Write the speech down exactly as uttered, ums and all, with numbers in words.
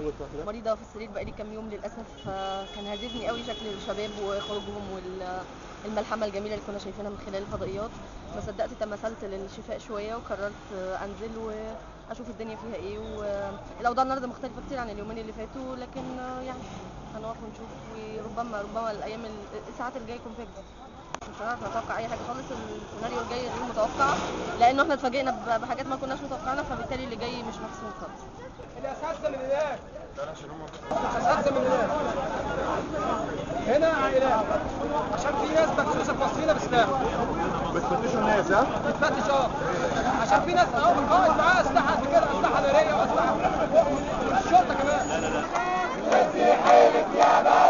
مريضه في السرير بقالي كام يوم للاسف. كان هاززني قوي شكل الشباب وخروجهم والملحمه الجميله اللي كنا شايفينها من خلال الفضائيات. ما صدقت تمثلت للشفاء شويه وقررت انزل واشوف الدنيا فيها ايه. والاوضاع النهارده مختلفه كتير عن اليومين اللي فاتوا، لكن يعني هنقف ونشوف، وربما ربما الايام الساعات الجايه يكون فيها جديد. مش هنعرف نتوقع اي حاجه خالص، السيناريو الجاي غير متوقع لانه احنا اتفاجئنا بحاجات ما كناش متوقعينها، فبالتالي اللي جاي مش محسوب خالص. الاساتذه من هناك الاساتذه من هناك هنا عائلات عشان في ناس مكسوسه في وصفنا بسلاح. بتفتشوا الناس ها؟ بتفتش اه عشان في ناس اول قائد معاه اسلحه قد كده، اسلحه ناريه واسلحه الشرطه كمان.